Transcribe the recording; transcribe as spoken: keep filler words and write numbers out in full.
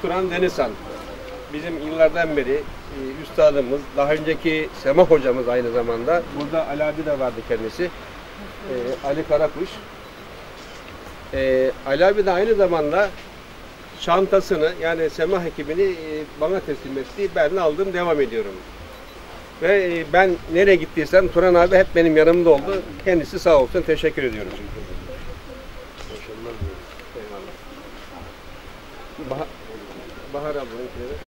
Turan Denizhan. Bizim yıllardan beri e, üstadımız, daha önceki Sema hocamız aynı zamanda. Burada Ali abi de vardı kendisi. E, Ali Karakuş. E, Ali abi de aynı zamanda çantasını, yani Sema ekibini e, bana teslim etti. Ben de aldım, devam ediyorum. Ve e, ben nereye gittiysem Turan abi hep benim yanımda oldu. Kendisi sağ olsun, teşekkür ediyorum. Eyvallah. Bahar, Bahar ablanın